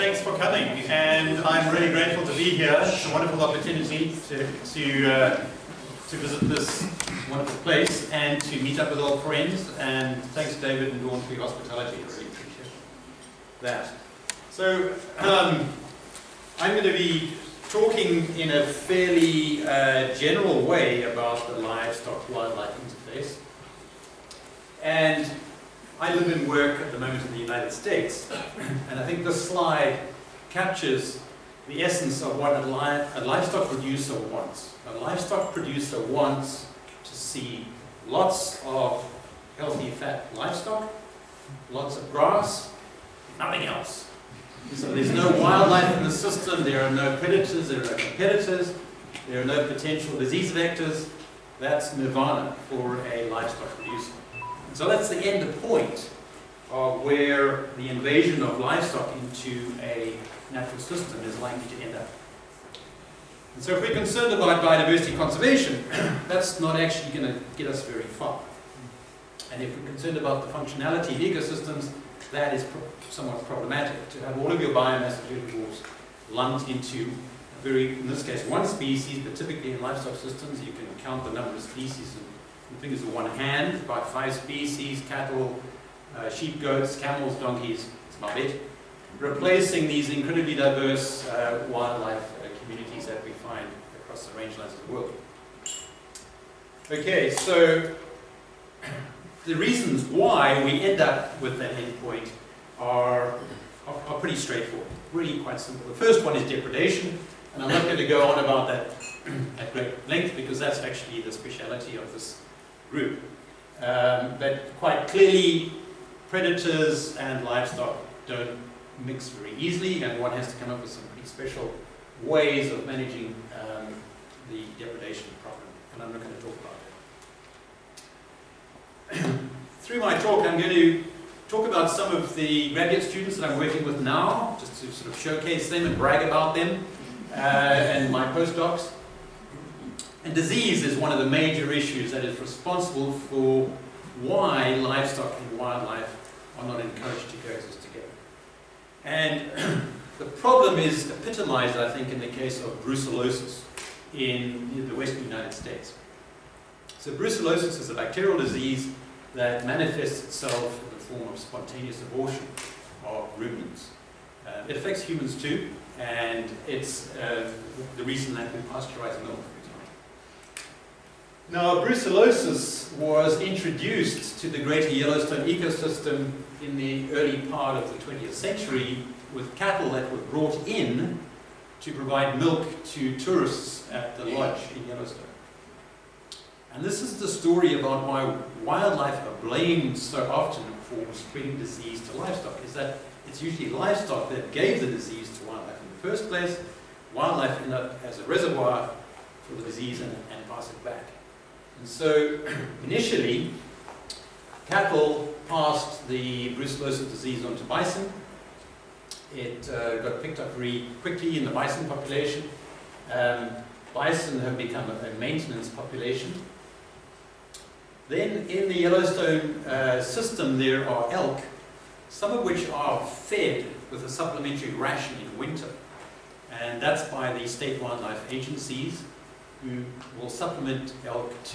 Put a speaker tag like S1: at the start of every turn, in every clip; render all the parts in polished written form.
S1: thanks for coming, and I'm really grateful to be here. It's a wonderful opportunity to visit this wonderful place and to meet up with old friends. And thanks, David and Dawn, for your hospitality. I really appreciate that. So, I'm going to be talking in a fairly general way about the livestock-wildlife interface. And I live and work at the moment in the United States, and I think this slide captures the essence of what a livestock producer wants. A livestock producer wants to see lots of healthy, fat livestock, lots of grass, nothing else. So there's no wildlife in the system, there are no predators, there are no competitors, there are no potential disease vectors. That's nirvana for a livestock producer. So that's the end point of where the invasion of livestock into a natural system is likely to end up. And so if we're concerned about biodiversity conservation, that's not actually going to get us very far. And if we're concerned about the functionality of ecosystems, that is somewhat problematic. To have all of your biomass of herbivores lumped into in this case, one species, but typically in livestock systems, you can count the number of species in the fingers of one hand, about 5 species, cattle, sheep, goats, camels, donkeys, that's about it. Replacing these incredibly diverse wildlife communities that we find across the rangelands of the world. Okay, so the reasons why we end up with that endpoint are pretty straightforward, really quite simple. The first one is depredation, and I'm not going to go on about that at great length because that's actually the speciality of this group. But quite clearly, predators and livestock don't mix very easily, and one has to come up with some pretty special ways of managing the depredation problem, and I'm not going to talk about it. Through my talk, I'm going to talk about some of the graduate students that I'm working with now, just to sort of showcase them and brag about them, and my postdocs. And disease is one of the major issues that is responsible for why livestock and wildlife are not encouraged to coexist together. And the problem is epitomized, I think, in the case of brucellosis in the western United States. So brucellosis is a bacterial disease that manifests itself in the form of spontaneous abortion of ruminants. It affects humans too, and it's the reason that we pasteurize milk. Now, brucellosis was introduced to the greater Yellowstone ecosystem in the early part of the 20th century with cattle that were brought in to provide milk to tourists at the lodge in Yellowstone. And this is the story about why wildlife are blamed so often for spreading disease to livestock, is that it's usually livestock that gave the disease to wildlife in the first place. Wildlife end up as a reservoir for the disease and pass it back. And so, initially, cattle passed the brucellosis disease on to bison. It got picked up very quickly in the bison population. Bison have become a maintenance population. Then, in the Yellowstone system, there are elk, some of which are fed with a supplementary ration in winter. And that's by the state wildlife agencies, who will supplement elk to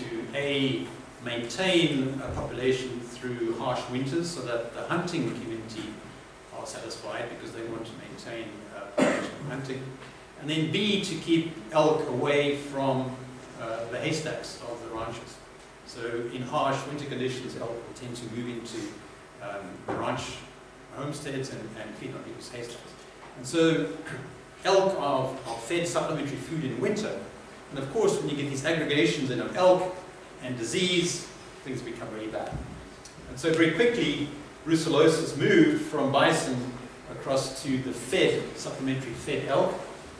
S1: maintain a population through harsh winters so that the hunting community are satisfied because they want to maintain population of hunting, and then B, to keep elk away from the haystacks of the ranches. So in harsh winter conditions, elk will tend to move into ranch homesteads and feed on people's haystacks. And so elk are fed supplementary food in winter. And of course, when you get these aggregations in of elk and disease, things become really bad. And so very quickly, brucellosis moved from bison across to the supplementary fed elk.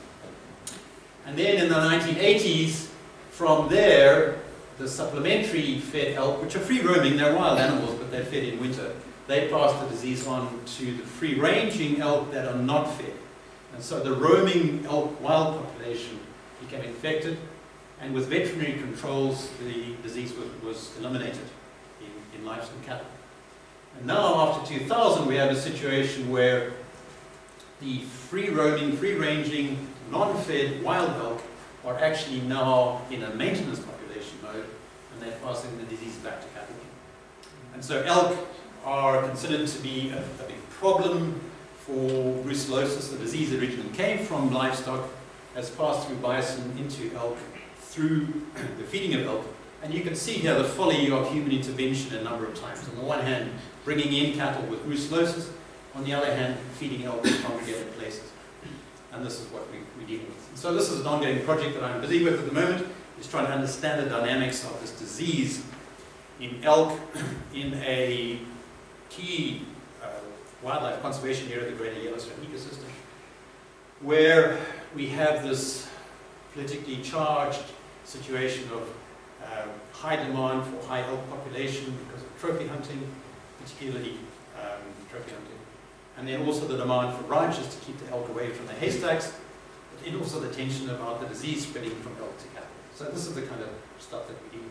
S1: And then in the 1980s, from there, the supplementary fed elk, which are free-roaming, they're wild animals, but they're fed in winter, they passed the disease on to the free-ranging elk that are not fed. And so the roaming elk wild population became infected, and with veterinary controls, the disease was eliminated in livestock cattle. And now, after 2000, we have a situation where the free-roaming, free-ranging, non-fed wild elk are actually now in a maintenance population mode, and they're passing the disease back to cattle. And so elk are considered to be a big problem for brucellosis. The disease originally came from livestock, has passed through bison into elk through the feeding of elk. And you can see here the folly of human intervention a number of times. On the one hand, bringing in cattle with brucellosis. On the other hand, feeding elk in congregated places. And this is what we're dealing with. So this is an ongoing project that I'm busy with at the moment, is trying to understand the dynamics of this disease in elk in a key wildlife conservation area, the Greater Yellowstone ecosystem, where we have this politically charged situation of high demand for high elk population because of trophy hunting, particularly trophy hunting, and then also the demand for ranches to keep the elk away from the haystacks, but then also the tension about the disease spreading from elk to cattle. So this is the kind of stuff that we're dealing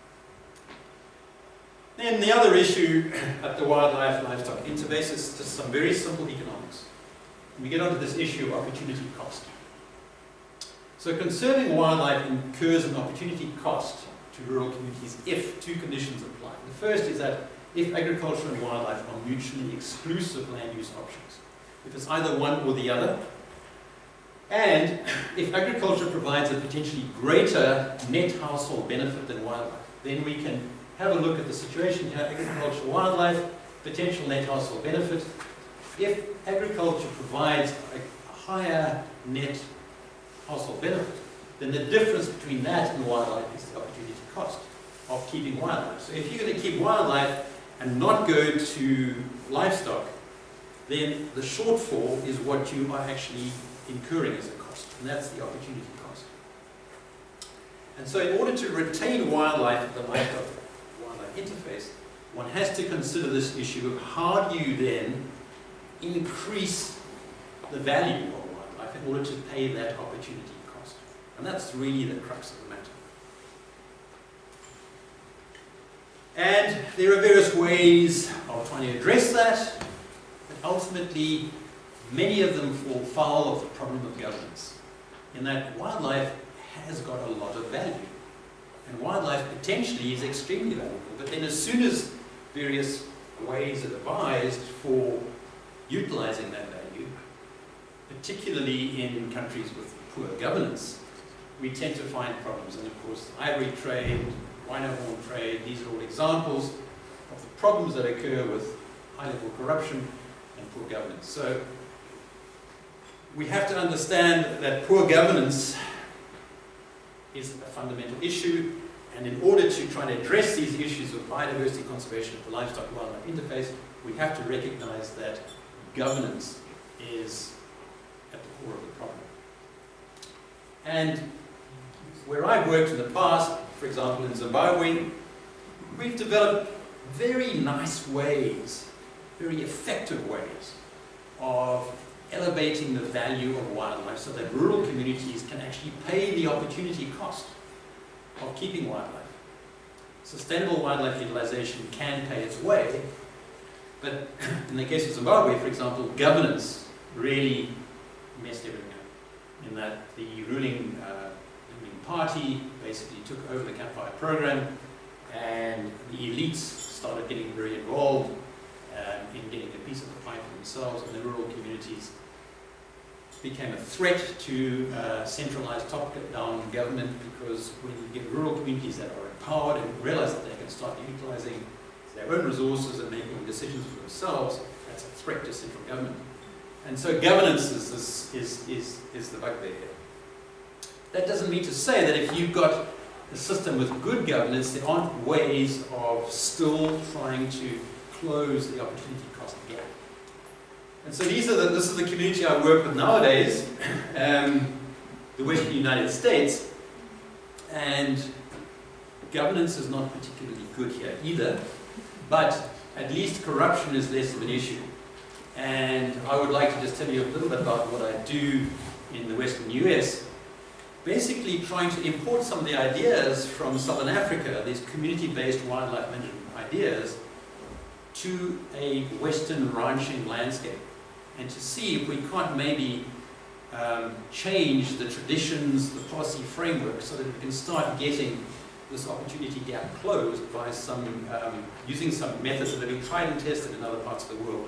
S1: with. Then the other issue at the wildlife-livestock interface is just some very simple economics. And we get onto this issue of opportunity cost. So conserving wildlife incurs an opportunity cost to rural communities if two conditions apply. The first is that if agriculture and wildlife are mutually exclusive land use options, if it's either one or the other, and if agriculture provides a potentially greater net household benefit than wildlife, then we can have a look at the situation here, agriculture, wildlife, potential net household benefit. If agriculture provides a higher net household benefit, then the difference between that and wildlife is the opportunity cost of keeping wildlife. So if you're going to keep wildlife and not go to livestock, then the shortfall is what you are actually incurring as a cost, and that's the opportunity cost. And so in order to retain wildlife at the livestock-wildlife interface, one has to consider this issue of how do you then increase the value of wildlife in order to pay that opportunity cost. And that's really the crux of the matter. And there are various ways of trying to address that, but ultimately many of them fall foul of the problem of governance, in that wildlife has got a lot of value. And wildlife potentially is extremely valuable, but then as soon as various ways are devised for utilizing that value, particularly in countries with poor governance, we tend to find problems. And of course, the ivory trade, rhino horn trade, these are all examples of the problems that occur with high-level corruption and poor governance. So we have to understand that poor governance is a fundamental issue, and in order to try to address these issues of biodiversity conservation at the livestock-wildlife interface, we have to recognize that governance is at the core of the problem. And where I've worked in the past, for example in Zimbabwe, we've developed very nice ways, very effective ways of elevating the value of wildlife so that rural communities can actually pay the opportunity cost of keeping wildlife. Sustainable wildlife utilization can pay its way, but in the case of Zimbabwe, for example, governance really messed everything up, in that the ruling party basically took over the campfire program, and the elites started getting very involved in getting a piece of the pie for themselves, and the rural communities became a threat to centralized top-down government, because when you get rural communities that are empowered and realize that they can start utilizing their own resources and making decisions for themselves, that's a threat to central government. And so governance is the bugbear here. That doesn't mean to say that if you've got a system with good governance, there aren't ways of still trying to close the opportunity cost gap. And so this is the community I work with nowadays, the Western United States, and governance is not particularly good here either, but at least corruption is less of an issue. And I would like to just tell you a little bit about what I do in the Western US, basically trying to import some of the ideas from Southern Africa, these community-based wildlife management ideas, to a Western ranching landscape. and to see if we can't maybe change the traditions, the policy framework, so that we can start getting this opportunity gap closed by using some methods that have been tried and tested in other parts of the world.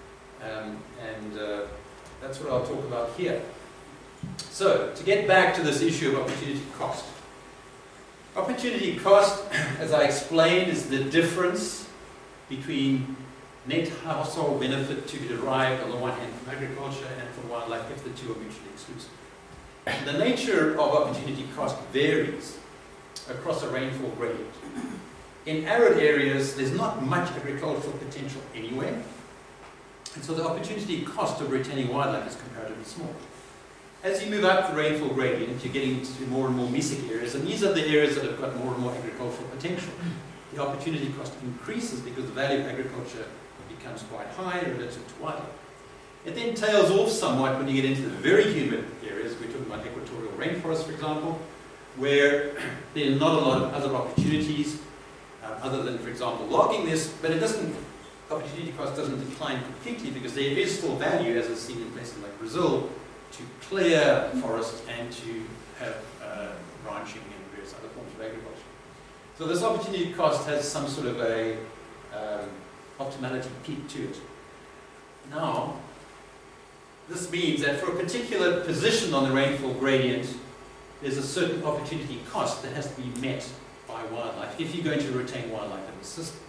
S1: That's what I'll talk about here. So, to get back to this issue of opportunity cost. Opportunity cost, as I explained, is the difference between net household benefit to be derived on the one hand from agriculture and from wildlife if the two are mutually exclusive. The nature of opportunity cost varies across a rainfall gradient. In arid areas, there's not much agricultural potential anywhere, and so the opportunity cost of retaining wildlife is comparatively small. As you move up the rainfall gradient, you're getting to more and more mesic areas, and these are the areas that have got more and more agricultural potential. The opportunity cost increases because the value of agriculture becomes quite high relative to wildlife. It then tails off somewhat when you get into the very humid areas. We're talking about equatorial rainforests, for example, where there are not a lot of other opportunities other than, for example, logging this, but opportunity cost doesn't decline completely because there is still value, as is seen in places like Brazil, to clear forests and to have ranching and various other forms of agriculture. So this opportunity cost has some sort of a optimality peak to it. Now, this means that for a particular position on the rainfall gradient, there's a certain opportunity cost that has to be met by wildlife if you're going to retain wildlife in the system.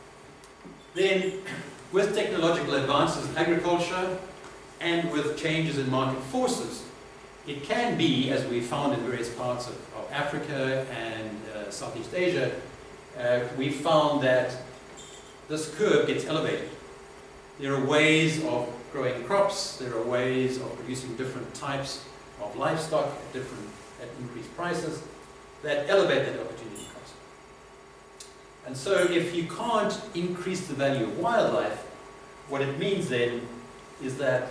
S1: Then, with technological advances in agriculture and with changes in market forces, it can be, as we found in various parts of Africa and Southeast Asia, we found that this curve gets elevated. There are ways of growing crops, there are ways of producing different types of livestock at increased prices that elevate that opportunity cost. And so if you can't increase the value of wildlife, what it means then is that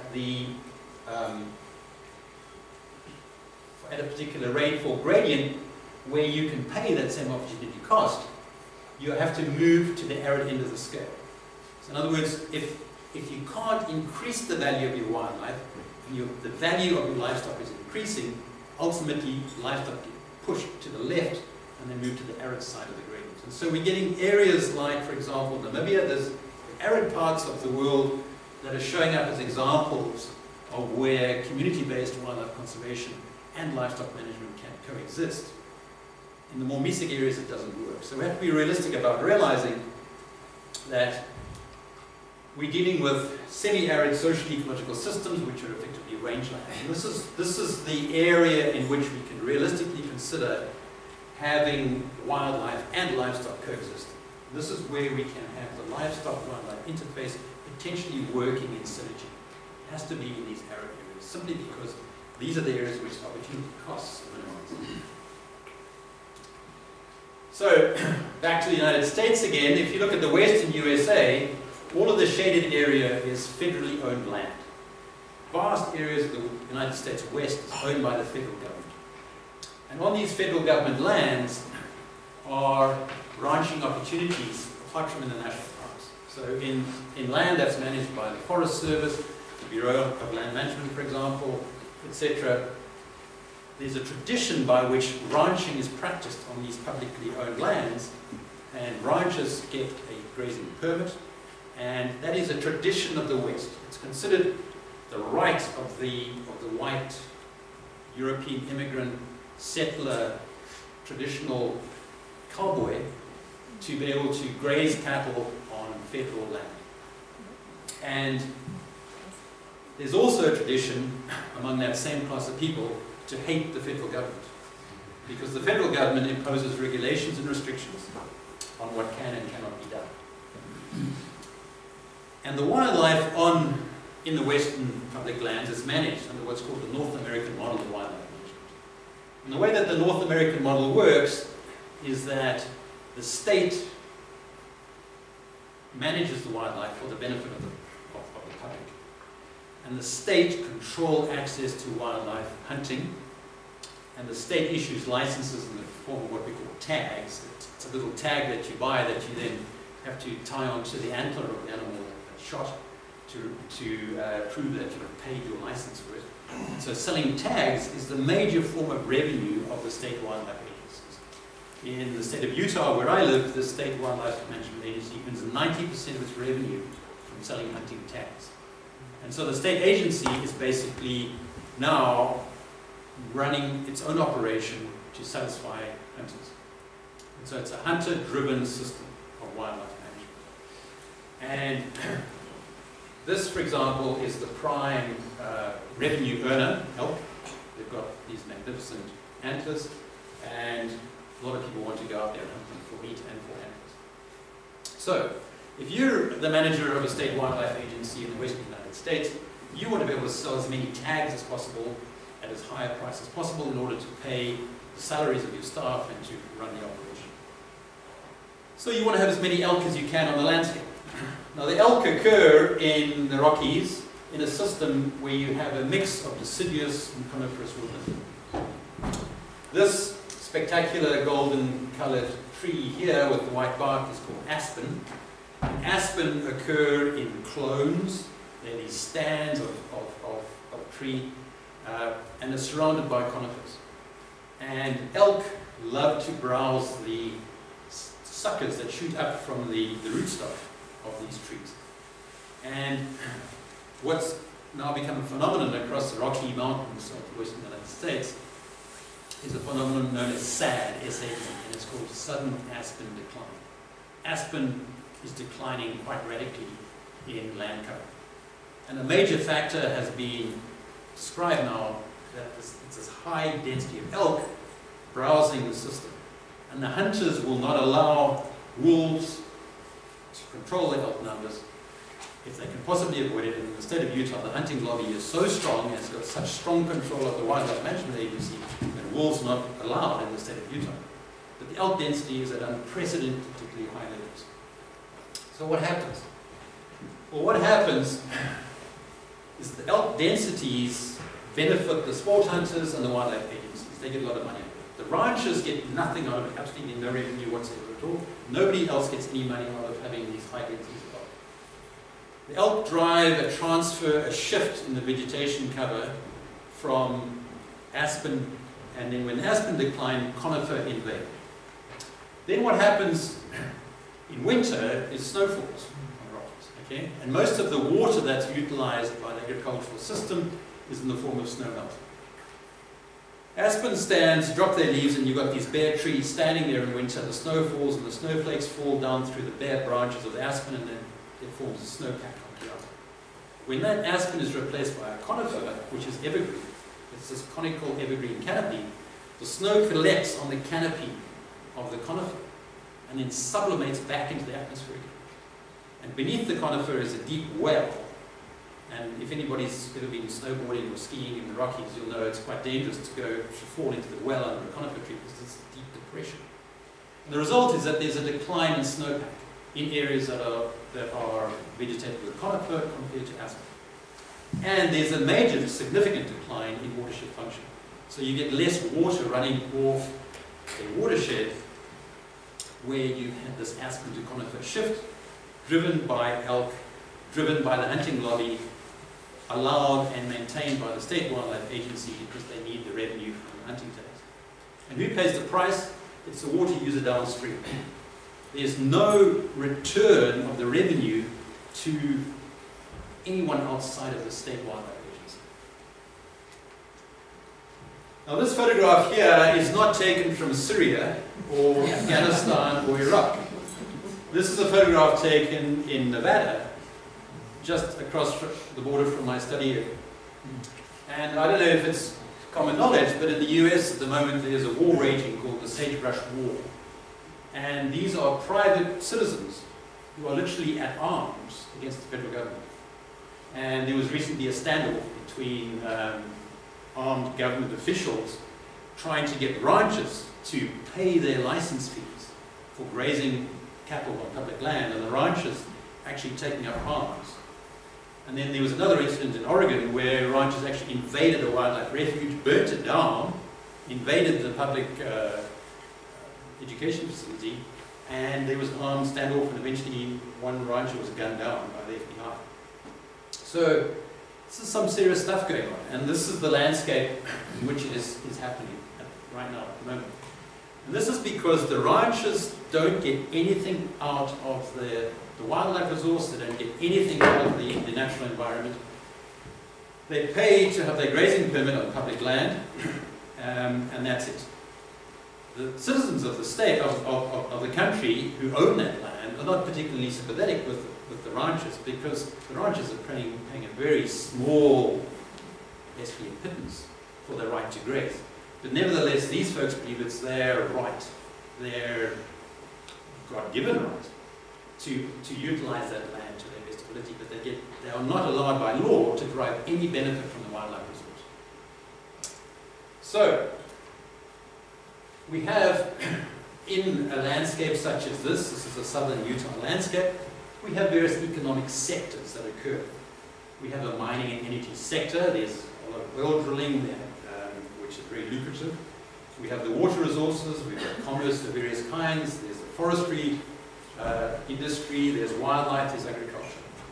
S1: at a particular rainfall gradient where you can pay that same opportunity cost, you have to move to the arid end of the scale. So in other words, if you can't increase the value of your wildlife, and the value of your livestock is increasing, ultimately livestock get pushed to the left and then move to the arid side of the gradient. And so we're getting areas like, for example, Namibia. There's arid parts of the world that are showing up as examples of where community-based wildlife conservation and livestock management can coexist. In the more mesic areas, it doesn't work. So we have to be realistic about realizing that we're dealing with semi-arid social ecological systems which are effectively rangeland. And this is the area in which we can realistically consider having wildlife and livestock coexist. This is where we can have the livestock-wildlife interface potentially working in synergy. It has to be in these arid areas, simply because these are the areas which opportunity costs are minimized. So, back to the United States again. If you look at the western USA, all of the shaded area is federally owned land. Vast areas of the United States West is owned by the federal government. And on these federal government lands are ranching opportunities apart from in the national parks. So in land that's managed by the Forest Service, the Bureau of Land Management, for example, etc., there's a tradition by which ranching is practiced on these publicly owned lands, and ranchers get a grazing permit, and that is a tradition of the West. It's considered the right of the white European immigrant settler traditional cowboy to be able to graze cattle on federal land. And there's also a tradition among that same class of people to hate the federal government, because the federal government imposes regulations and restrictions on what can and cannot be done. And the wildlife in the western public lands is managed under what's called the North American model of wildlife management. And the way that the North American model works is that the state manages the wildlife for the benefit of the public. And the state controls access to wildlife hunting, and the state issues licenses in the form of what we call tags. It's a little tag that you buy that you then have to tie onto the antler of the animal that's shot prove that you have paid your license for it. So selling tags is the major form of revenue of the state wildlife agencies. In the state of Utah, where I live, the state wildlife management agency earns 90% of its revenue from selling hunting tags. And so the state agency is basically now running its own operation to satisfy hunters. And so it's a hunter-driven system of wildlife management. And this, for example, is the prime revenue earner, elk. They've got these magnificent antlers, and a lot of people want to go out there and hunt them for meat and for antlers. So, if you're the manager of a state wildlife agency in the western United States, you want to be able to sell as many tags as possible at as high a price as possible in order to pay the salaries of your staff and to run the operation. So you want to have as many elk as you can on the landscape. Now the elk occur in the Rockies in a system where you have a mix of deciduous and coniferous woodland. This spectacular golden colored tree here with the white bark is called aspen. Aspen occur in clones. They're these stands of tree, and they're surrounded by conifers. And elk love to browse the suckers that shoot up from the rootstock of these trees. And what's now become a phenomenon across the Rocky Mountains of the western United States is a phenomenon known as SAD, S-A-D, and it's called sudden aspen decline. Aspen is declining quite radically in land cover. And a major factor has been described now that it's this high density of elk browsing the system. And the hunters will not allow wolves to control the elk numbers if they can possibly avoid it. And in the state of Utah, the hunting lobby is so strong and it's got such strong control of the Wildlife Management Agency that wolves are not allowed in the state of Utah. But the elk density is at unprecedentedly high levels. So what happens? Well, what happens is the elk densities benefit the sport hunters and the wildlife agencies. They get a lot of money out of it. The ranchers get nothing out of it, absolutely no revenue whatsoever at all. Nobody else gets any money out of having these high densities of elk. The elk drive a transfer, a shift in the vegetation cover from aspen, and then when aspen decline, conifer invade. Then what happens in winter is snowfalls. Okay? And most of the water that's utilized by the agricultural system is in the form of snow melt. Aspen stands, drop their leaves, and you've got these bare trees standing there in winter. The snow falls and the snowflakes fall down through the bare branches of the aspen, and then it forms a snowpack on the ground. When that aspen is replaced by a conifer, which is evergreen, it's this conical evergreen canopy, the snow collects on the canopy of the conifer and then sublimates back into the atmosphere again. And beneath the conifer is a deep well. And if anybody's ever been snowboarding or skiing in the Rockies, you'll know it's quite dangerous to fall into the well under a conifer tree because it's a deep depression. And the result is that there's a decline in snowpack in areas that are vegetated with conifer compared to aspen. And there's a major, significant decline in watershed function. So you get less water running off a watershed where you had this aspen to conifer shift, driven by elk, driven by the hunting lobby, allowed and maintained by the state wildlife agency because they need the revenue from the hunting tax. And who pays the price? It's the water user downstream. There's no return of the revenue to anyone outside of the state wildlife agency. Now this photograph here is not taken from Syria or Afghanistan or Iraq. This is a photograph taken in Nevada, just across the border from my study area. And I don't know if it's common knowledge, but in the US at the moment there's a war raging called the Sagebrush War. And these are private citizens who are literally at arms against the federal government. And there was recently a standoff between armed government officials trying to get ranchers to pay their license fees for grazing cattle on public land, and the ranchers actually taking up arms. And then there was another incident in Oregon where ranchers actually invaded a wildlife refuge, burnt it down, invaded the public education facility, and there was an armed standoff, and eventually one rancher was gunned down by the FBI. So this is some serious stuff going on, and this is the landscape in which it is happening right now at the moment. And this is because the ranchers don't get anything out of the wildlife resource, they don't get anything out of the natural environment. They pay to have their grazing permit on public land, and that's it. The citizens of the state, of the country who own that land are not particularly sympathetic with the ranchers, because the ranchers are paying a very small, basically pittance for their right to graze. But nevertheless, these folks believe it's their right, their God-given right, to utilize that land to their best ability, but they are not allowed by law to derive any benefit from the wildlife resource. So, we have, in a landscape such as this is a southern Utah landscape, we have various economic sectors that occur. We have a mining and energy sector, there's a lot of oil drilling there, which is very lucrative. We have the water resources, we've got commerce of various kinds, there's the forestry industry, there's wildlife, there's agriculture.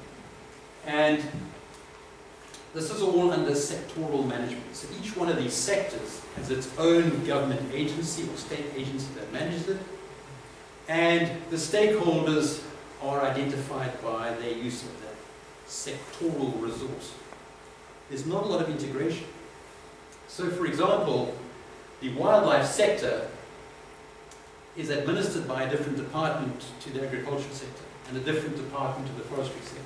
S1: And this is all under sectoral management. So each one of these sectors has its own government agency or state agency that manages it. And the stakeholders are identified by their use of that sectoral resource. There's not a lot of integration. So for example, the wildlife sector is administered by a different department to the agriculture sector and a different department to the forestry sector.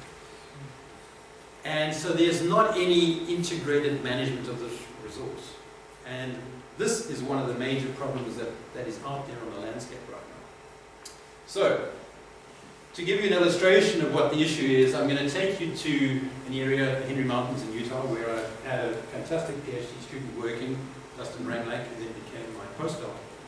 S1: And so there's not any integrated management of this resource. And this is one of the major problems that is out there on the landscape right now. So, to give you an illustration of what the issue is, I'm going to take you to an area, the Henry Mountains in Utah, where I had a fantastic PhD student working, Dustin Ranglake, who then became my postdoc.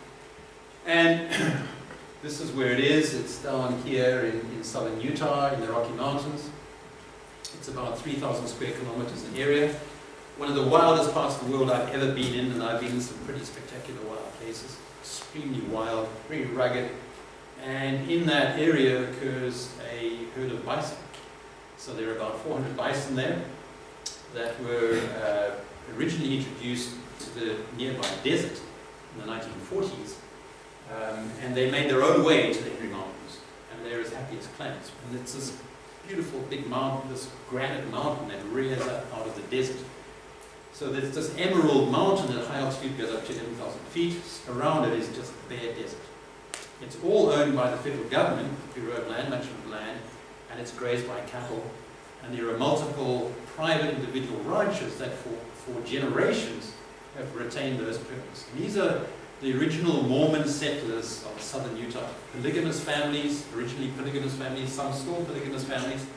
S1: And this is where it is. It's down here in southern Utah, in the Rocky Mountains. It's about 3,000 square kilometers in area. One of the wildest parts of the world I've ever been in, and I've been in some pretty spectacular wild places. Extremely wild, very rugged. And in that area occurs a herd of bison. So there are about 400 bison there that were originally introduced to the nearby desert in the 1940s. And they made their own way to the Henry Mountains. And they're as happy as clams. And it's this beautiful big mountain, this granite mountain that rears up out of the desert. So there's this emerald mountain at high altitude, goes up to 11,000 feet. Around it is just bare desert. It's all owned by the federal government, the Bureau of Land Management Land, and it's grazed by cattle. And there are multiple private individual ranchers that for generations have retained those permits. And these are the original Mormon settlers of southern Utah. Polygamous families, originally polygamous families, some still polygamous families,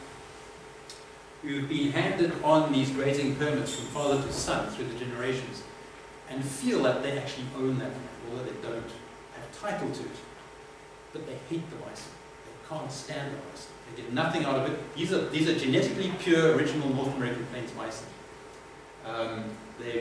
S1: who've been handed on these grazing permits from father to son through the generations, and feel that they actually own that land, although they don't have title to it. But they hate the bison. They can't stand the bison. They get nothing out of it. These are genetically pure, original North American plains bison. They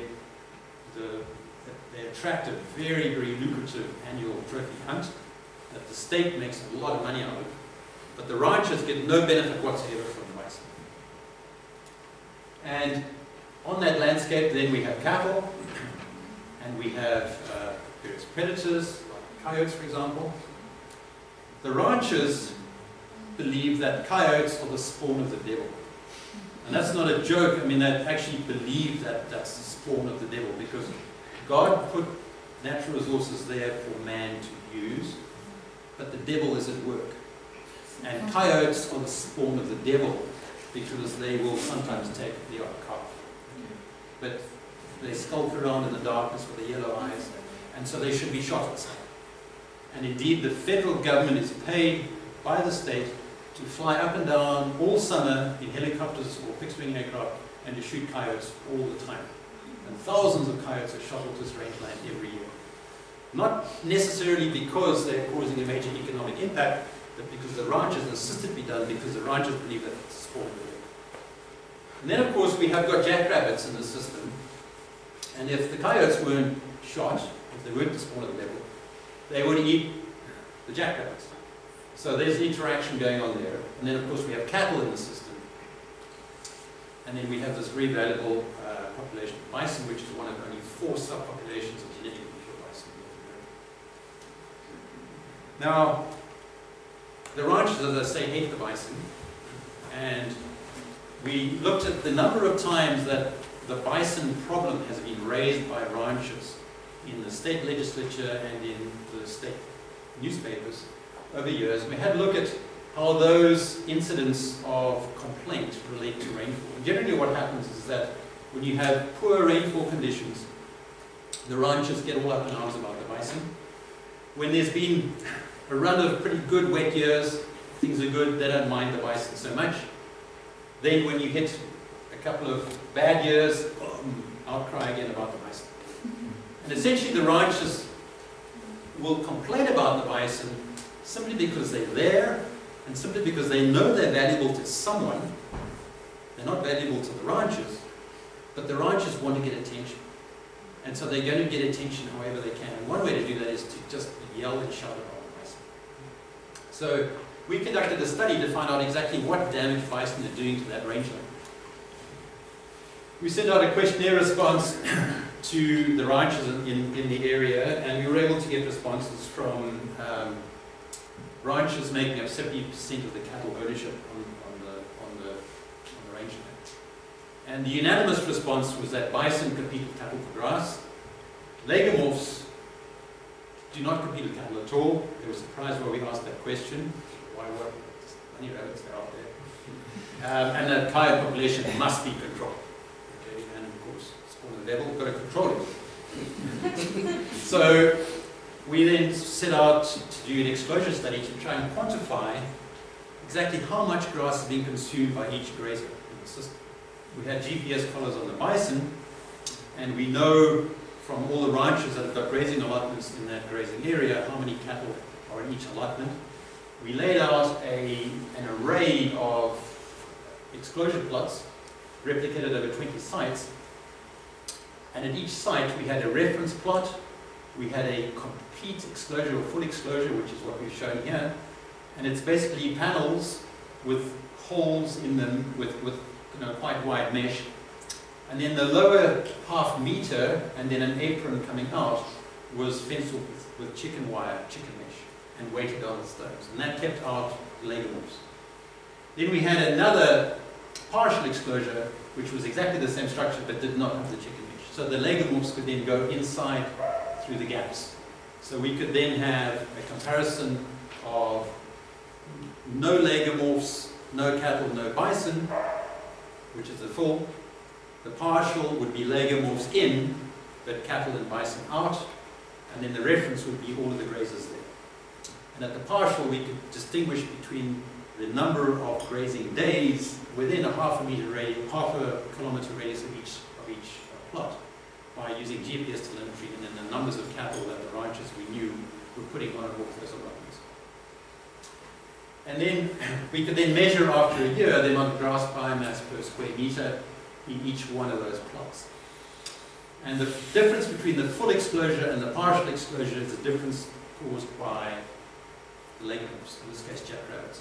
S1: attract a very, very lucrative annual trophy hunt that the state makes a lot of money out of. But the ranchers get no benefit whatsoever from the bison. And on that landscape, then we have cattle, and we have various predators, like coyotes, for example. The ranchers believe that coyotes are the spawn of the devil. And that's not a joke. I mean, they actually believe that that's the spawn of the devil, because God put natural resources there for man to use, but the devil is at work. And coyotes are the spawn of the devil, because they will sometimes take the odd calf. But they skulk around in the darkness with the yellow eyes, and so they should be shot at sight. And indeed, the federal government is paid by the state to fly up and down all summer in helicopters or fixed-wing aircraft and to shoot coyotes all the time. And thousands of coyotes are shot off this rangeland every year. Not necessarily because they're causing a major economic impact, but because the ranchers insist it be done, because the ranchers believe that it's spawn of the devil. And then, of course, we have got jackrabbits in the system. And if the coyotes weren't shot, if they weren't the spawn of the devil, they would eat the jackrabbits. So there's interaction going on there. And then, of course, we have cattle in the system. And then we have this very valuable population of bison, which is one of only 4 subpopulations of genetically pure bison in North America. Now, the ranchers, as I say, hate the bison. And we looked at the number of times that the bison problem has been raised by ranchers in the state legislature and in the state newspapers over years. We had a look at how those incidents of complaint relate to rainfall. And generally what happens is that when you have poor rainfall conditions, the ranchers get all up in arms about the bison. When there's been a run of pretty good wet years, things are good, they don't mind the bison so much. Then when you hit a couple of bad years, outcry again about the bison. And essentially the ranchers will complain about the bison simply because they're there and simply because they know they're valuable to someone. They're not valuable to the ranchers, but the ranchers want to get attention. And so they're going to get attention however they can. And one way to do that is to just yell and shout about the bison. So we conducted a study to find out exactly what damage bison are doing to that rangeland. We sent out a questionnaire response to the ranchers in the area, and we were able to get responses from ranchers making up 70% of the cattle ownership on the rangeland. And the unanimous response was that bison compete with cattle for grass. Lagomorphs do not compete with cattle at all. They were surprised why we asked that question. Why were many rabbits are out there? And the coyote population must be controlled. Okay, and of course, spawn of the devil, we've got to control it. So we then set out to do an exposure study to try and quantify exactly how much grass is being consumed by each grazer in the system. We had GPS collars on the bison, and we know from all the ranchers that have got grazing allotments in that grazing area how many cattle are in each allotment. We laid out an array of exclosure plots replicated over 20 sites, and at each site we had a reference plot, we had a complete exclosure or full exclosure, which is what we've shown here, and it's basically panels with holes in them with quite wide mesh, and then the lower half meter and then an apron coming out was fenced with chicken wire, chicken mesh, and weighted on the stones, and that kept out lagomorphs. Then we had another partial exclosure, which was exactly the same structure but did not have the chicken mesh. So the lagomorphs could then go inside through the gaps. So we could then have a comparison of no lagomorphs, no cattle, no bison, which is the full. The partial would be lagomorphs in, but cattle and bison out. And then the reference would be all of the grazers there. And at the partial, we could distinguish between the number of grazing days within a half a kilometer radius of each plot by using GPS telemetry and then the numbers of cattle that the ranchers we knew were putting on all those allotments. And then we could then measure after a year the amount of grass biomass per square meter in each one of those plots. And the difference between the full exclosure and the partial exclosure is the difference caused by lagomorphs, in this case jackrabbits.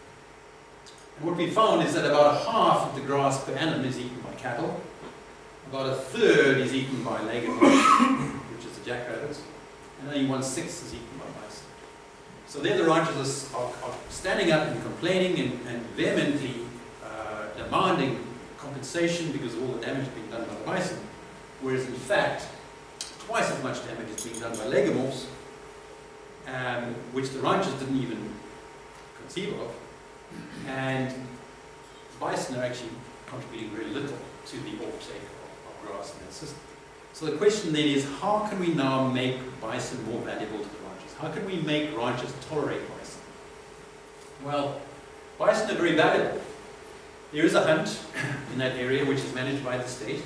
S1: And what we found is that about half of the grass per annum is eaten by cattle, about a third is eaten by lagomorphs, which is the jackrabbits, and only 1/6 is eaten by bison. So there the ranchers are standing up and complaining and vehemently demanding compensation because of all the damage being done by the bison, whereas in fact twice as much damage is being done by lagomorphs, which the ranchers didn't even conceive of, and bison are actually contributing very little to the uptake of grass in that system. So the question then is, how can we now make bison more valuable to the ranchers? How can we make ranchers tolerate bison? Well, bison are very valuable. There is a hunt in that area which is managed by the state,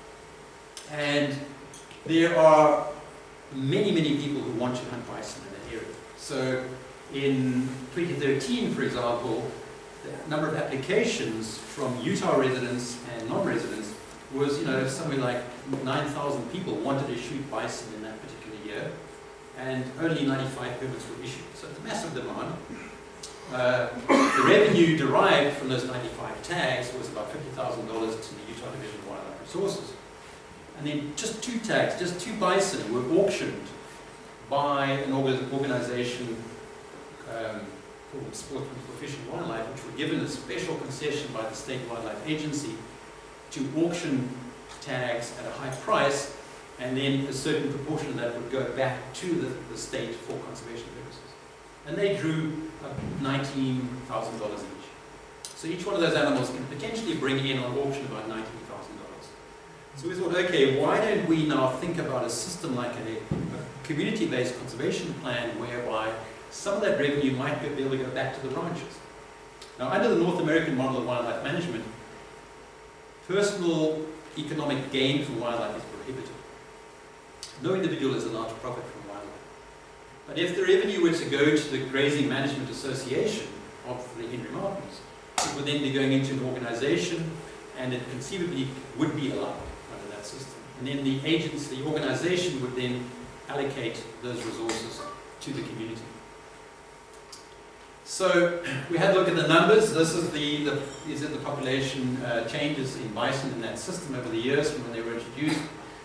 S1: and there are many people who want to hunt bison in that area. So in 2013, for example, the number of applications from Utah residents and non-residents was, somewhere like 9,000 people wanted to shoot bison in that particular year, and only 95 permits were issued. So it's a massive demand. the revenue derived from those 95 tags was about $50,000 to the Utah Division of Wildlife Resources. And then just 2 tags, just 2 bison were auctioned by an organization called Sportsmen for Fish and Wildlife, which were given a special concession by the State Wildlife Agency to auction tags at a high price, and then a certain proportion of that would go back to the state for conservation purposes. And they drew $19,000 each. So each one of those animals can potentially bring in on auction about $19,000. So we thought, okay, why don't we now think about a system like a community-based conservation plan whereby some of that revenue might be able to go back to the ranchers. Now, under the North American model of wildlife management, personal economic gain from wildlife is prohibited. No individual is allowed to profit from wildlife. But if the revenue were to go to the Grazing Management Association of the Henry Mountains, it would then be going into an organization, and it conceivably would be allowed under that system. And then the agency, the organization would then allocate those resources to the community. So we had a look at the numbers. This is the population changes in bison in that system over the years from when they were introduced.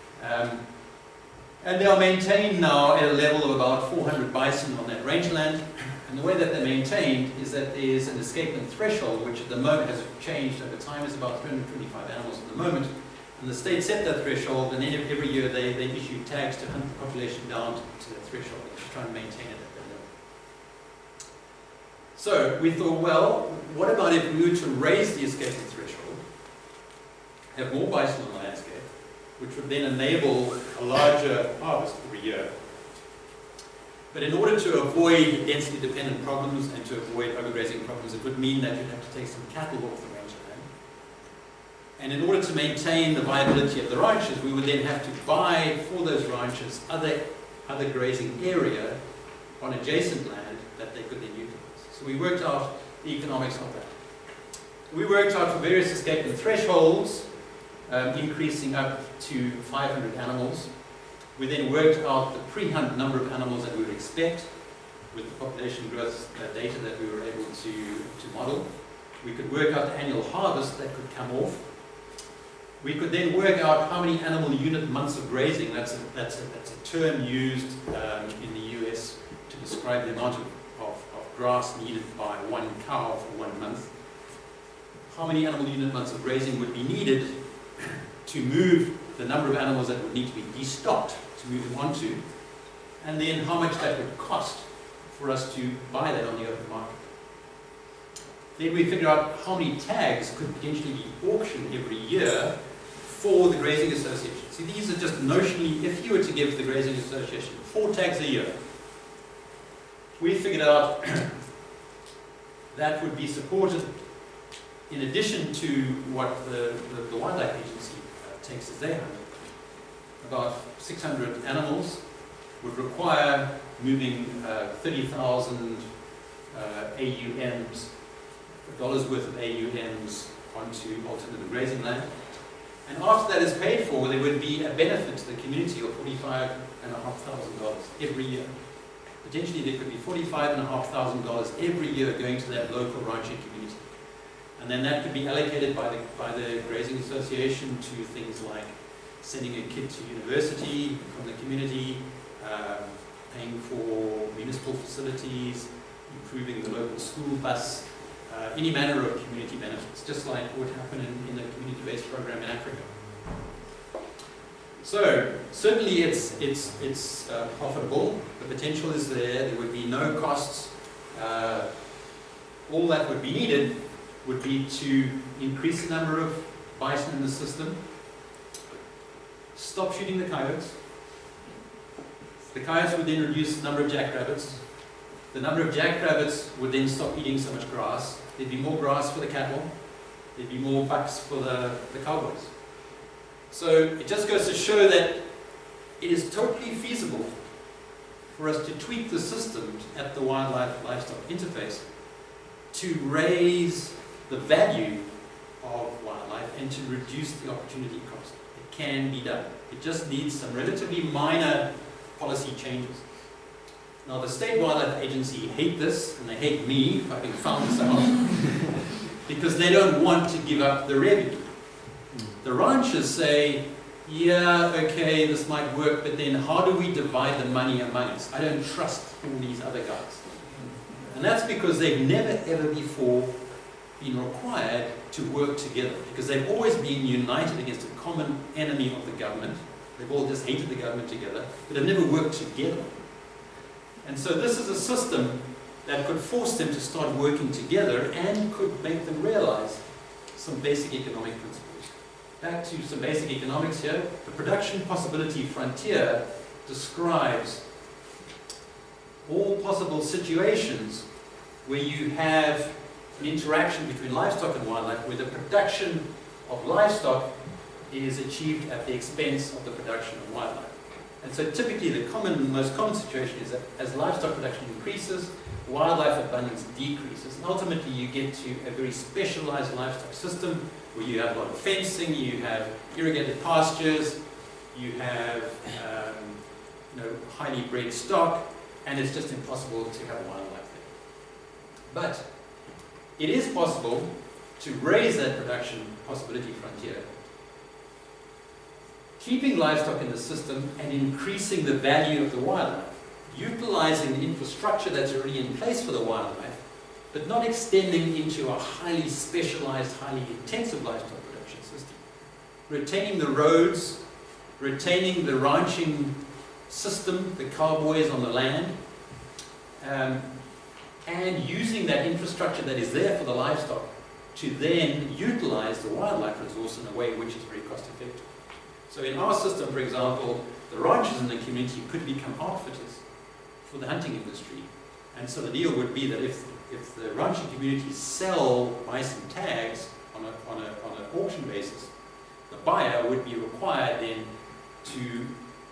S1: And they are maintained now at a level of about 400 bison on that rangeland. And the way that they're maintained is that there is an escapement threshold, which at the moment has changed over time. It's about 325 animals at the moment. And the state set that threshold, and then every year they issue tags to hunt the population down to that threshold, to try and maintain it at that level. So we thought, well, what about if we were to raise the escapement threshold, have more bison on the landscape, which would then enable a larger harvest every year. But in order to avoid density-dependent problems and to avoid overgrazing problems, it would mean that you'd have to take some cattle off the rangeland. And in order to maintain the viability of the ranches, we would then have to buy for those ranches other grazing area on adjacent land that they could then utilize. So we worked out the economics of that. We worked out for various escapement thresholds, increasing up to 500 animals. We then worked out the pre-hunt number of animals that we would expect with the population growth data that we were able to model. We could work out the annual harvest that could come off. We could then work out how many animal unit months of grazing, that's a term used in the US to describe the amount of grass needed by one cow for 1 month. How many animal unit months of grazing would be needed to move the number of animals that would need to be destocked to move them onto, and then how much that would cost for us to buy that on the open market. Then we figured out how many tags could potentially be auctioned every year for the Grazing Association. See, these are just notionally, if you were to give the Grazing Association 4 tags a year, we figured out that would be supported in addition to what the Wildlife Agency takes as their hunt. About 600 animals would require moving 30,000 AUMs, dollars worth of AUMs onto alternative grazing land. And after that is paid for, there would be a benefit to the community of $45,500 every year. Potentially there could be $45,500 every year going to that local ranching community. And then that could be allocated by the Grazing Association to things like sending a kid to university from the community, paying for municipal facilities, improving the local school bus, any manner of community benefits, just like would happen in the community-based program in Africa. So certainly it's profitable. The potential is there. There would be no costs. All that would be needed would be to increase the number of bison in the system, stop shooting the coyotes. The coyotes would then reduce the number of jackrabbits. The number of jackrabbits would then stop eating so much grass. There'd be more grass for the cattle. There'd be more bucks for the cowboys. So it just goes to show that it is totally feasible for us to tweak the systems at the wildlife-livestock interface to raise the value of wildlife and to reduce the opportunity cost. It can be done. It just needs some relatively minor policy changes. Now the State Wildlife Agency hate this, and they hate me, having found this out, because they don't want to give up the revenue. The ranchers say, yeah, okay, this might work, but then how do we divide the money among us? I don't trust all these other guys. And that's because they've never ever before been required to work together, because they've always been united against a common enemy of the government. They've all just hated the government together, but they've never worked together. And so this is a system that could force them to start working together and could make them realize some basic economic principles. Back to some basic economics here. The production possibility frontier describes all possible situations where you have an interaction between livestock and wildlife, where the production of livestock is achieved at the expense of the production of wildlife. And so typically the most common situation is that as livestock production increases, wildlife abundance decreases. And ultimately you get to a very specialized livestock system where you have a lot of fencing, you have irrigated pastures, you have highly bred stock, and it's just impossible to have wildlife there. But it is possible to raise that production possibility frontier, keeping livestock in the system and increasing the value of the wildlife, utilizing the infrastructure that's already in place for the wildlife, but not extending into a highly specialized, highly intensive livestock production system. Retaining the roads, retaining the ranching system, the cowboys on the land, and using that infrastructure that is there for the livestock to then utilize the wildlife resource in a way which is very cost effective. So in our system, for example, the ranchers in the community could become outfitters for the hunting industry. And so the deal would be that if the ranching communities sell bison tags on an auction basis, the buyer would be required then to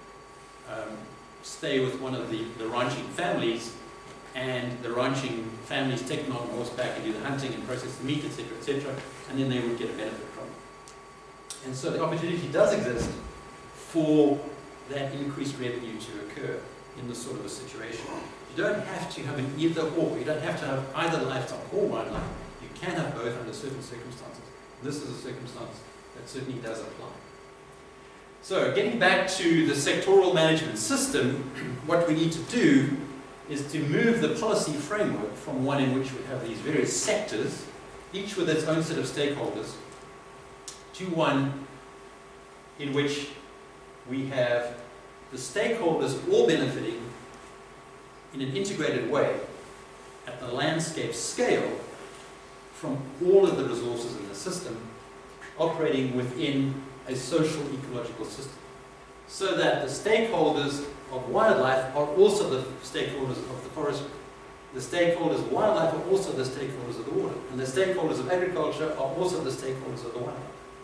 S1: stay with one of the ranching families, and the ranching families take them on horseback and do the hunting and process the meat, etc., and then they would get a benefit from it. And so the opportunity does exist for that increased revenue to occur in this sort of a situation. You don't have to have an either or. You don't have to have either livestock or wildlife. You can have both under certain circumstances. This is a circumstance that certainly does apply. So getting back to the sectoral management system, what we need to do is to move the policy framework from one in which we have these various sectors, each with its own set of stakeholders, to one in which we have the stakeholders all benefiting in an integrated way at the landscape scale from all of the resources in the system, operating within a social ecological system, so that the stakeholders of wildlife are also the stakeholders of the forest. The stakeholders of wildlife are also the stakeholders of the water, and the stakeholders of agriculture are also the stakeholders of the wildlife.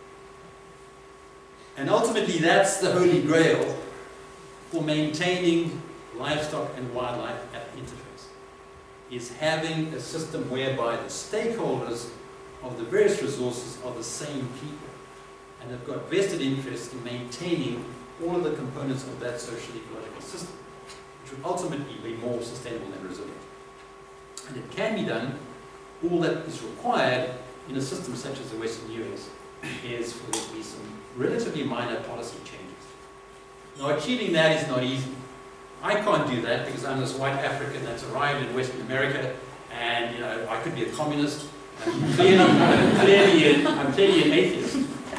S1: And ultimately that's the holy grail for maintaining livestock and wildlife at the interface, is having a system whereby the stakeholders of the various resources are the same people and have got vested interest in maintaining all of the components of that social ecological system, which would ultimately be more sustainable and resilient. And it can be done. All that is required in a system such as the Western US is for there to be some relatively minor policy changes. Now, achieving that is not easy. I can't do that because I'm this white African that's arrived in Western America, and I could be a communist. I'm clearly an atheist,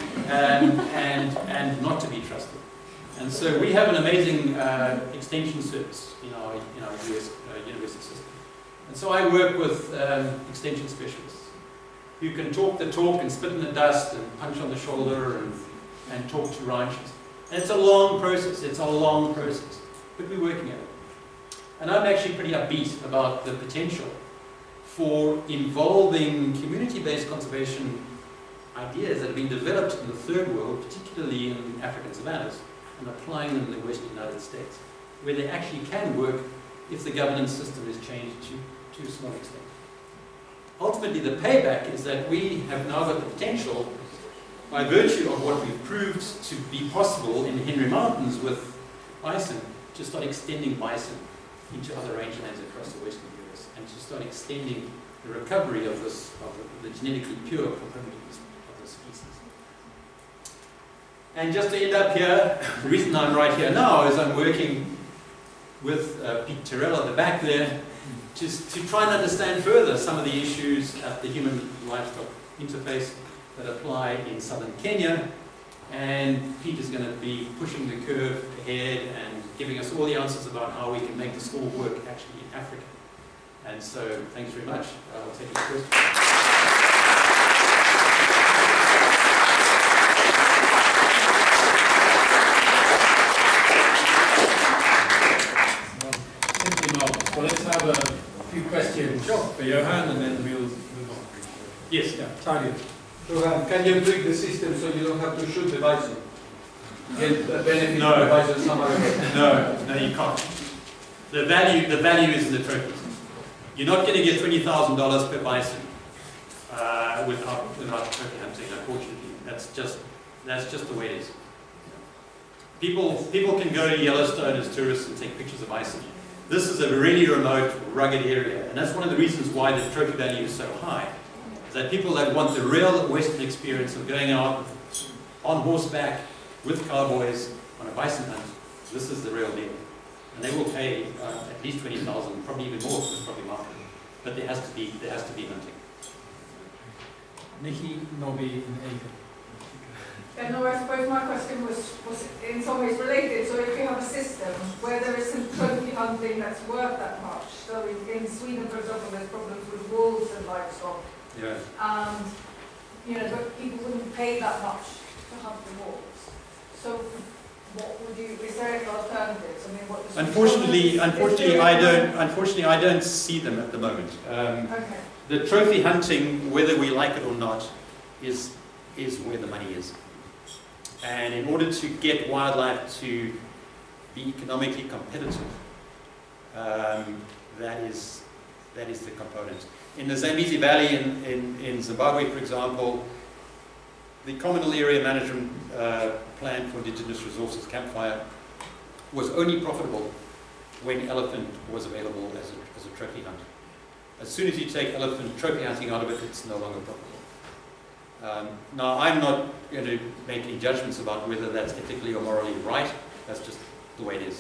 S1: and not to be trusted. And so we have an amazing extension service in our US university system. And so I work with extension specialists who can talk the talk and spit in the dust and punch on the shoulder and talk to ranchers. And it's a long process. It's a long process. But we're working at it. And I'm actually pretty upbeat about the potential for involving community-based conservation ideas that have been developed in the third world, particularly in African savannas, and applying them in the Western United States, where they actually can work if the governance system is changed to a small extent. Ultimately, the payback is that we have now got the potential, by virtue of what we've proved to be possible in the Henry Mountains with bison, to start extending bison into other rangelands across the western US, and to start extending the recovery of this, the genetically pure component of the species. And just to end up here, the reason I'm right here now is I'm working with Pete Terrell at the back there to try and understand further some of the issues at the human-livestock interface that apply in southern Kenya. And Pete is going to be pushing the curve ahead and giving us all the answers about how we can make this all work actually in Africa. And so, thanks very much. I'll take your questions.
S2: Thank you, Mark. Well, let's have a few questions for Johan, and then we'll move on.
S1: Yes.
S2: Yeah, Tanya.
S3: Johan, can you tweak the system so you don't have to shoot the bison? Get the benefit
S1: No.
S3: of the bison some other way?
S1: No, you can't. The value is in the trophies. You're not going to get $20,000 per bison without trophy hunting. Unfortunately, that's just the way it is. People can go to Yellowstone as tourists and take pictures of bison. This is a really remote, rugged area, and that's one of the reasons why the trophy value is so high. Is that people that want the real Western experience of going out on horseback with cowboys on a bison hunt, this is the real deal. And they will pay at least $20,000, probably even more, it's probably market. But there has to be hunting.
S2: Nikki, Nobby, and Ava.
S4: Yeah, no, I suppose my question was in some ways related. So if you have a system where there isn't trophy hunting that's worth that much, so in Sweden, for example, there's problems with wolves and livestock,
S1: Yeah.
S4: and but people wouldn't pay that much to hunt the wolves. So what would you? Is there any alternatives? I mean, what?
S1: Unfortunately, I don't see them at the moment.
S4: Okay.
S1: The trophy hunting, whether we like it or not, is where the money is. And in order to get wildlife to be economically competitive, that is the component. In the Zambezi Valley in Zimbabwe, for example, the Communal Area Management Plan for Indigenous Resources, Campfire, was only profitable when elephant was available as a trophy hunt. As soon as you take elephant trophy hunting out of it, it's no longer profitable. Now, I'm not going to make any judgments about whether that's ethically or morally right. That's just the way it is.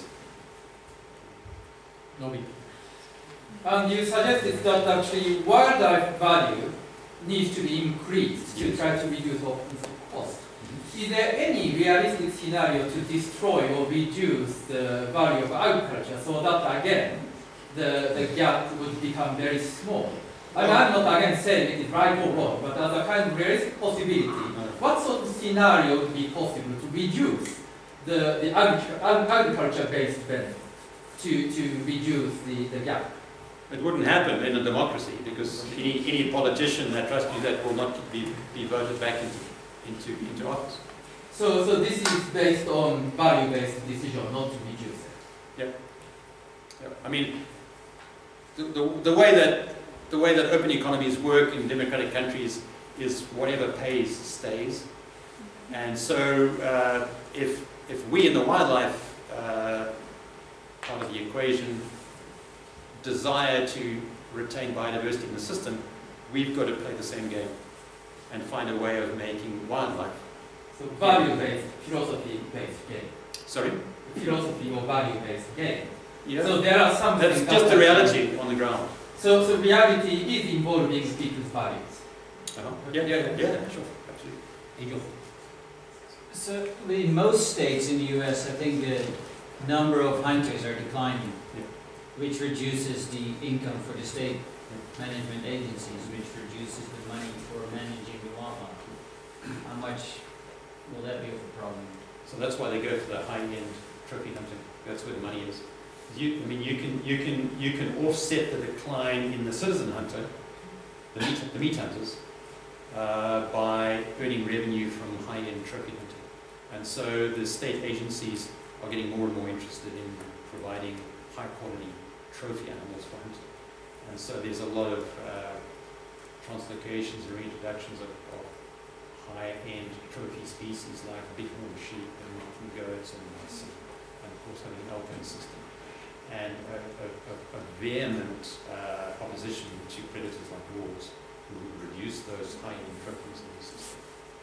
S2: Nobby.
S5: And you suggested that actually wildlife value needs to be increased to try to reduce cost. Is there any realistic scenario to destroy or reduce the value of agriculture so that again the gap would become very small? I mean, I'm not again saying it is right or wrong, but as a kind of realistic possibility, what sort of scenario would be possible to reduce the agriculture-based benefit to reduce the gap?
S1: It wouldn't happen in a democracy because any politician that tries to do that will not be voted back into office.
S5: So this is based on value-based decision, not to reduce it.
S1: Yep. I mean, the way that open economies work in democratic countries is whatever pays stays. And so if we in the wildlife part of the equation desire to retain biodiversity in the system, we've got to play the same game and find a way of making wildlife.
S5: So value-based, philosophy-based game.
S1: Sorry?
S5: Philosophy or value-based game.
S1: Yeah.
S5: So there are some.
S1: That's just the reality on the ground.
S5: So reality is involving people's values.
S1: Yeah, sure, absolutely.
S6: So in most states in the US, I think the number of hunters are declining, which reduces the income for the state management agencies, which reduces the money for managing the wildlife. How much will that be of a problem?
S1: So that's why they go for the high-end trophy hunting. That's where the money is. You can offset the decline in the citizen hunter, the meat hunters, by earning revenue from high-end trophy hunting. And so the state agencies are getting more and more interested in providing high-quality trophy animals for hunting. And so there's a lot of translocations or reintroductions of high-end trophy species like bighorn sheep and mountain goats and mice, and of course having an elk in the system. and a vehement opposition to predators like wolves who would reduce those high-end trophies in the system.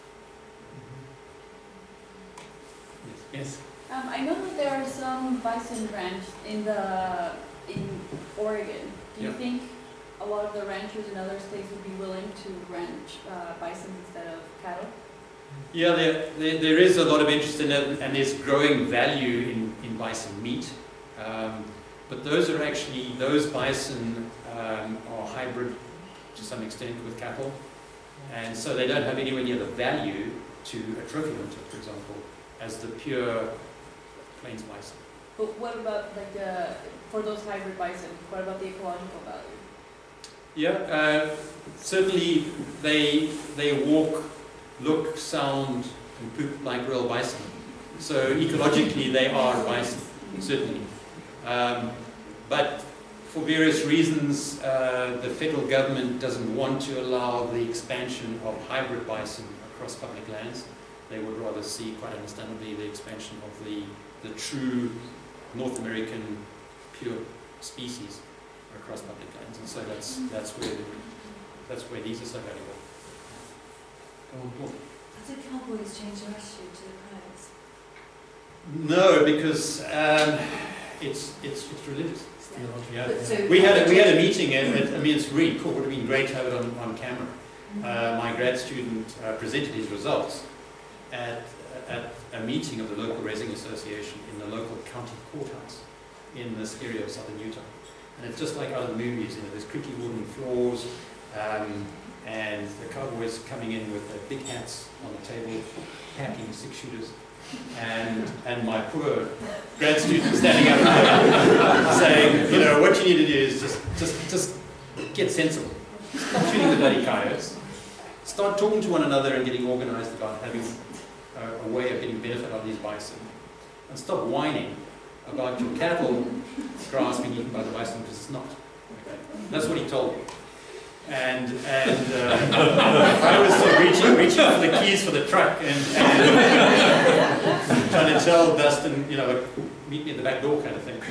S1: Yes.
S7: I know that there are some bison ranch in Oregon. Do you
S1: Yeah.
S7: think a lot of the ranchers in other states would be willing to ranch bison instead of cattle?
S1: Yeah, there is a lot of interest in it, and there's growing value in bison meat. But those bison are hybrid to some extent with cattle, and so they don't have anywhere near the value to a trophy hunter, for example, as the pure plains bison.
S7: But what about for those hybrid bison? What about the ecological value?
S1: Yeah, certainly they walk, look, sound, and poop like real bison. So ecologically they are bison, certainly. But for various reasons, the federal government doesn't want to allow the expansion of hybrid bison across public lands. They would rather see, quite understandably, the expansion of the true North American pure species across public lands, and so that's where these are so valuable.
S8: Has the cowboys changed their attitude to the coyotes?
S1: No, because it's religious. Yeah.
S8: But so-
S1: We had a meeting, and I mean it's really cool. It would have been great to have it on camera. My grad student presented his results at a meeting of the local racing association in the local county courthouse in this area of southern Utah. And it's just like out of the movies, there's creaky wooden floors, and the cowboys coming in with their big hats on the table, packing 6-shooters, and my poor grad student standing up there saying, what you need to do is just get sensible. Stop shooting the bloody coyotes. Start talking to one another and getting organized about having a way of getting benefit out of these bison. And stop whining about your cattle grass being eaten by the bison, because it's not. Okay? That's what he told me. And I was sort of reaching for the keys for the truck and trying to tell Dustin, meet me at the back door kind of thing.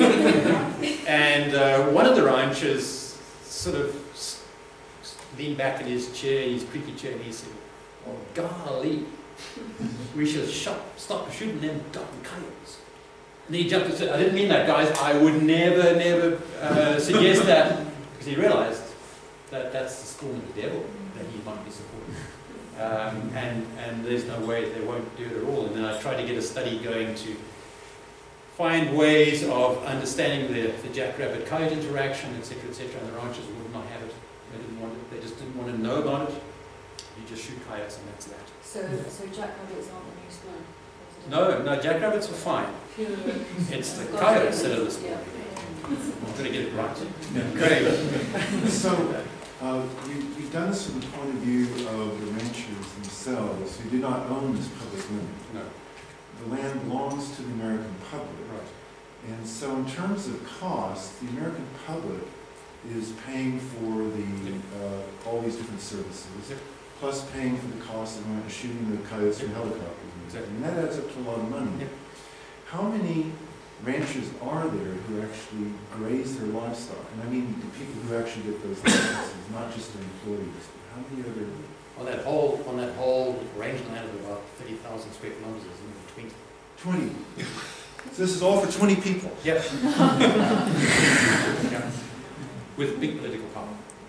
S1: And one of the ranchers sort of leaned back in his chair, his creaky chair, and he said, "Oh, golly, we should stop shooting them darn coyotes." And he jumped and said, "I didn't mean that, guys. I would never suggest that," because he realized that that's the scorn of the devil that he might be supporting. And there's no way they won't do it at all. And then I tried to get a study going to find ways of understanding the jackrabbit-coyote interaction, etc., and the ranchers would not have it. They didn't want it. They just didn't want to know about it. You just shoot coyotes and that's that.
S8: So jackrabbits aren't the new spawn?
S1: No, jackrabbits are fine. It's the coyotes that are the spawn. I'm going to get it right.
S9: Great. So, you've done this from the point of view of the ranchers themselves who do not own this public land.
S1: No.
S9: The land belongs to the American public.
S1: Right.
S9: And so in terms of cost, the American public is paying for all these different services, plus paying for the cost of shooting the coyotes from helicopters.
S1: Exactly.
S9: And that adds up to a lot of money.
S1: Yep.
S9: How many ranchers are there who actually graze their livestock? And I mean the people who actually get those licenses, not just their employees. How many other?
S1: On that whole rangeland of about 30,000 square kilometers, is in between.
S9: 20. So this is all for 20 people.
S1: Yep. Yeah. With big political power.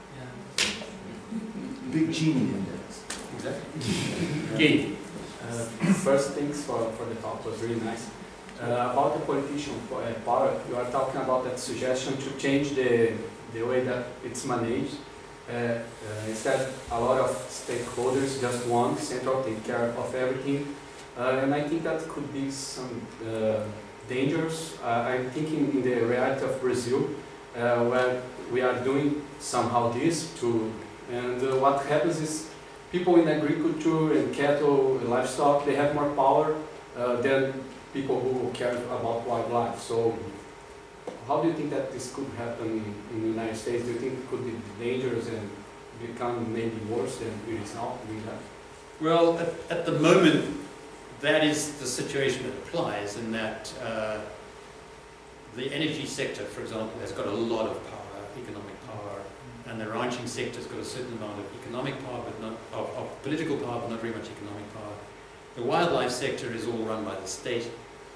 S9: Big Gini index.
S1: Exactly. Gain.
S10: First, thanks for the talk, it was really nice. About the politician power, you are talking about that suggestion to change the way that it's managed. Instead, a lot of stakeholders, just one central, take care of everything. And I think that could be some dangers. I'm thinking in the reality of Brazil, where we are doing somehow this too. And what happens is people in agriculture and cattle and livestock, they have more power than people who care about wildlife. So how do you think that this could happen in the United States? Do you think it could be dangerous and become maybe worse than it is now doing that?
S1: Well, at the moment, that is the situation that applies, in that the energy sector, for example, has got a lot of power, economic power, and the ranching sector's got a certain amount of economic power, but not of political power, but not very much economic power. The wildlife sector is all run by the state.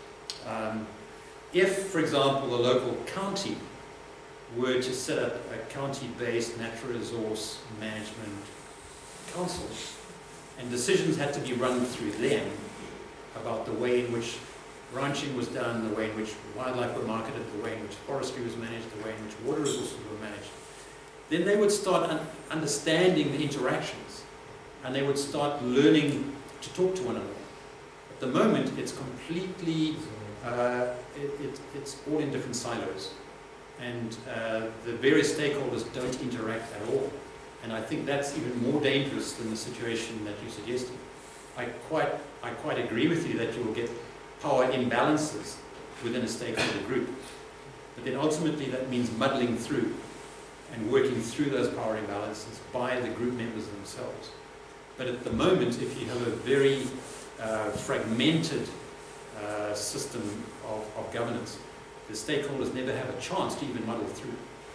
S1: If, for example, a local county were to set up a county-based natural resource management council, and decisions had to be run through them about the way in which ranching was done, the way in which wildlife were marketed, the way in which forestry was managed, the way in which water resources were managed, then they would start understanding the interactions, and they would start learning to talk to one another. At the moment, it's completely, it's all in different silos, and the various stakeholders don't interact at all. And I think that's even more dangerous than the situation that you're suggesting. I quite agree with you that you will get power imbalances within a stakeholder group. But then ultimately that means muddling through and working through those power imbalances by the group members themselves. But at the moment, if you have a very fragmented system of governance, the stakeholders never have a chance to even muddle through.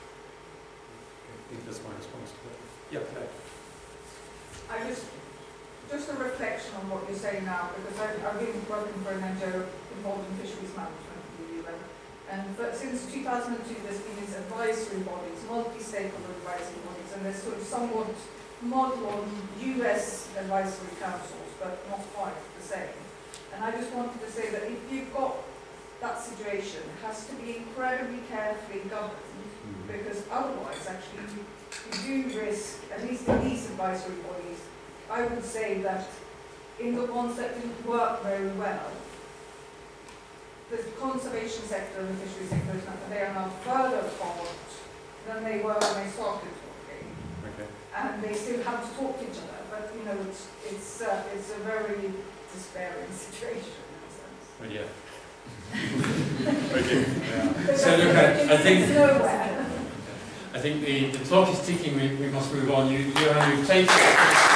S1: I think that's my response to that. Yeah, Claire.
S4: I just a reflection on what you're saying now, because I've been working for an NGO involved in fisheries management in the UN, and since 2002 there's been these advisory bodies, multi-stakeholder advisory bodies, and they're sort of somewhat model on US advisory councils, but not quite the same. And I just wanted to say that if you've got that situation, it has to be incredibly carefully governed, because otherwise actually you do risk, at least in these advisory bodies, I would say that in the ones that didn't work very well, the conservation sector and the fisheries sector, they are now further apart than they were when they started talking.
S1: Okay.
S4: And they still have to talk to each other, but you know, it's a very despairing situation in a sense.
S1: But yeah.
S2: Okay.
S4: But
S2: So look, I think
S4: it's nowhere.
S2: the clock is ticking. We must move on. You've taken.